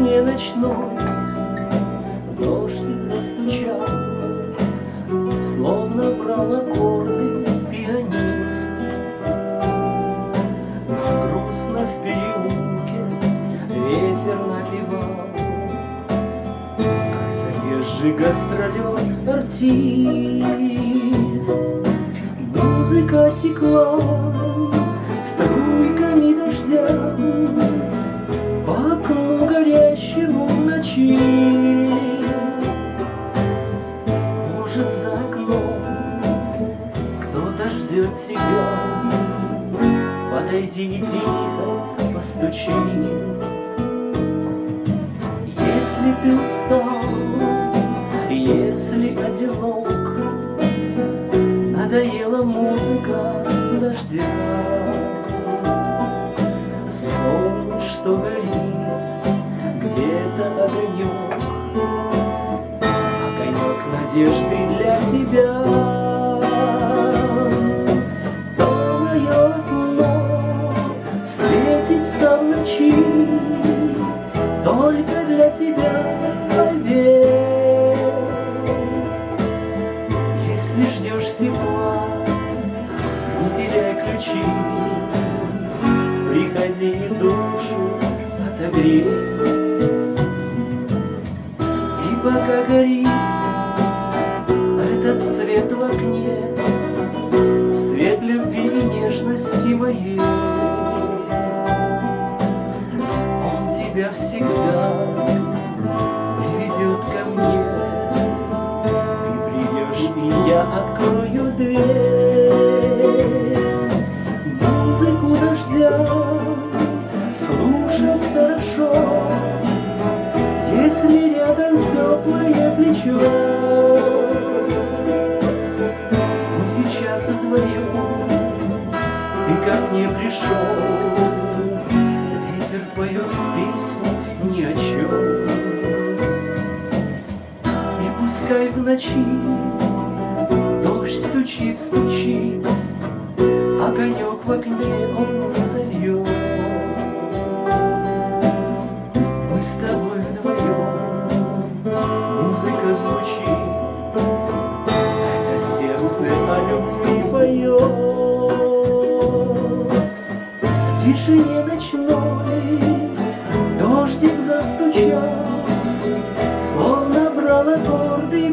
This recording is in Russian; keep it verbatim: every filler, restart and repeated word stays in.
тишине ночной дождик застучал, словно брал аккорды пианист. Но грустно в переулке ветер напевал, как заезжий гастролер артист. Музыка текла струйками дождя по окну горящему ночи. Может, за окном кто-то ждет тебя, подойди и тихо постучи. Если ты устал, если одинок, надоела музыка дождя, вспомни, что горит где-то огонек, огонек надежды для тебя. То мое окно светится в ночи, только для тебя, поверь. Если ждешь тепла, не теряй ключи, приходи и душу отогрей. И пока горит этот свет в окне, свет любви и нежности моей, он тебя всегда приведет ко мне. И я открою дверь. Музыку дождя слушать хорошо, если рядом теплое плечо. Мы сейчас вдвоем, ты ко мне пришел, ветер поет песню ни о чем. И пускай в ночи дождь стучит, стучит, огонек в окне он не зальет. Мы с тобой вдвоем, музыка звучит, это сердце о любви поет. В тишине ночной дождик застучал, словно брал аккорды